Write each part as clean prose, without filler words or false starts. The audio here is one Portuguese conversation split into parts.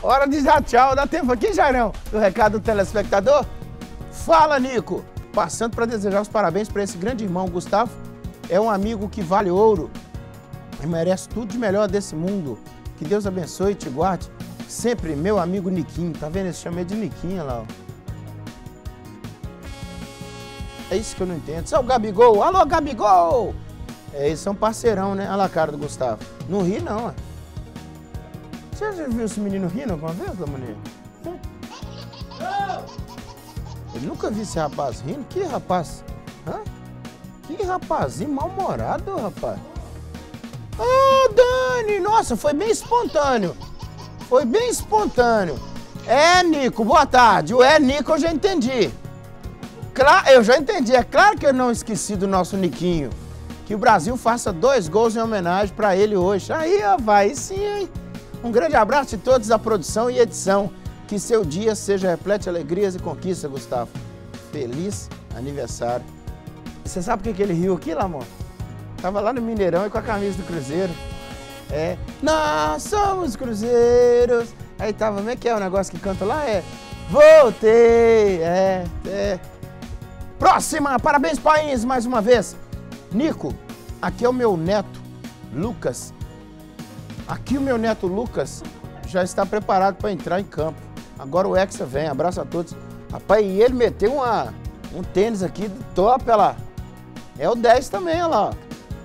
Hora de dar tchau. Dá tempo aqui, Jairão, do recado do telespectador? Fala, Nico. Passando para desejar os parabéns para esse grande irmão, Gustavo. É um amigo que vale ouro e merece tudo de melhor desse mundo. Que Deus abençoe e te guarde. Sempre meu amigo Niquinho. Tá vendo? Esse chama de Niquinho lá, ó. É isso que eu não entendo. Isso é o Gabigol. Alô, Gabigol! É, eles são parceirão, né? Olha lá a cara do Gustavo. Não ri, não, ó. Você já viu esse menino rindo alguma vez, Lamoninha? Eu nunca vi esse rapaz rindo. Que rapaz? Hã? Que rapazinho mal-humorado, rapaz. Ah, Dani! Nossa, foi bem espontâneo. Foi bem espontâneo. É, Nico, boa tarde. O Nico eu já entendi. Eu já entendi. É claro que eu não esqueci do nosso Niquinho. Que o Brasil faça 2 gols em homenagem para ele hoje. Aí, ó, vai sim, hein? Um grande abraço de todos da produção e edição. Que seu dia seja repleto de alegrias e conquistas, Gustavo. Feliz aniversário. E você sabe por que ele riu aqui, Lamor? Tava lá no Mineirão e com a camisa do Cruzeiro. É, nós somos cruzeiros. Aí tava, como é que é o negócio que canta lá? É, voltei. Próxima, parabéns, país, mais uma vez. Nico, aqui é o meu neto, Lucas. Aqui o meu neto, Lucas, já está preparado para entrar em campo. Agora o Hexa vem, abraço a todos. Rapaz, e ele meteu um tênis aqui do top, olha lá. É o 10 também, olha lá.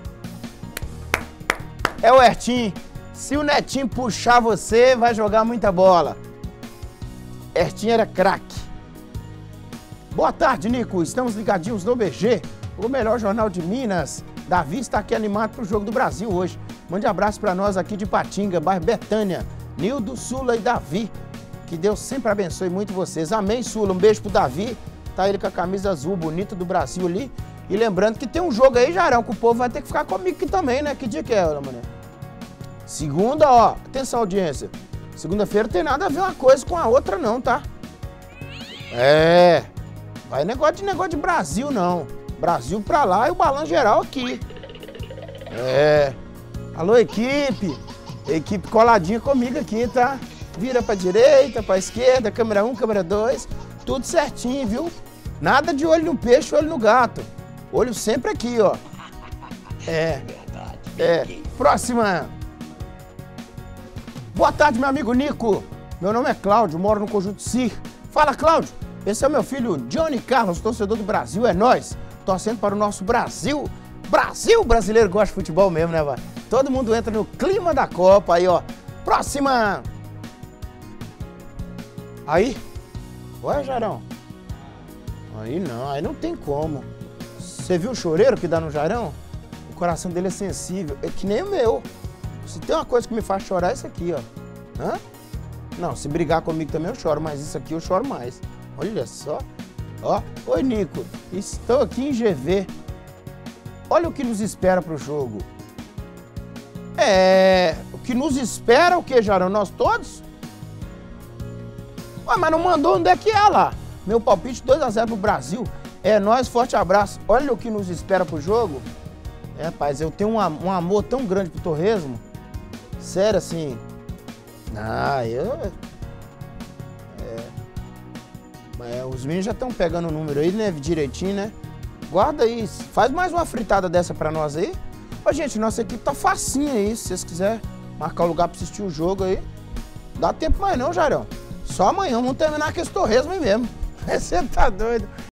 É o Hertinho. Se o Netinho puxar você, vai jogar muita bola. Hertinho era craque. Boa tarde, Nico. Estamos ligadinhos no BG, o melhor jornal de Minas. Davi está aqui animado para o Jogo do Brasil hoje. Mande abraço para nós aqui de Patinga, bairro Betânia. Nildo, Sula e Davi. Que Deus sempre abençoe muito vocês. Amém, Sula. Um beijo pro Davi. Tá ele com a camisa azul bonita do Brasil ali. E lembrando que tem um jogo aí, Jarão, que o povo vai ter que ficar comigo aqui também, né? Que dia que é, mané? Segunda, ó. Atenção, audiência. Segunda-feira não tem nada a ver uma coisa com a outra, não, tá? É. Vai negócio de Brasil, não. Brasil pra lá e o balão geral aqui. É. Alô, equipe. Equipe coladinha comigo aqui, tá? Vira pra direita, pra esquerda, câmera 1, câmera 2. Tudo certinho, viu? Nada de olho no peixe, olho no gato. Olho sempre aqui, ó. É. Próxima. Boa tarde, meu amigo Nico. Meu nome é Cláudio, moro no Conjunto CIR. Fala, Cláudio. Esse é o meu filho Johnny Carlos, torcedor do Brasil. É nóis. Torcendo para o nosso Brasil. Brasil, brasileiro gosta de futebol mesmo, né, vai? Todo mundo entra no clima da Copa aí, ó. Próxima. Aí. Ué, Jairão. Aí não tem como. Você viu o choreiro que dá no Jairão? O coração dele é sensível. É que nem o meu. Se tem uma coisa que me faz chorar, é isso aqui, ó. Hã? Não, se brigar comigo também eu choro, mas isso aqui eu choro mais. Olha só. Ó. Oi, Nico. Estou aqui em GV. Olha o que nos espera pro jogo. O que nos espera o que, Jairão? Nós todos? Ué, mas não mandou onde é que é lá? Meu palpite 2-0 pro Brasil. É nóis, forte abraço. Olha o que nos espera pro jogo. Rapaz, eu tenho um amor tão grande pro torresmo. Sério, assim. Os meninos já estão pegando o número aí, né? Direitinho, né? Guarda aí. Faz mais uma fritada dessa pra nós aí. Ô, gente, nossa equipe tá facinha aí. Se vocês quiserem marcar o lugar pra assistir o jogo aí. Não dá tempo mais não, Jairão. Só amanhã vamos terminar com esse torresmo aí mesmo. Você tá doido?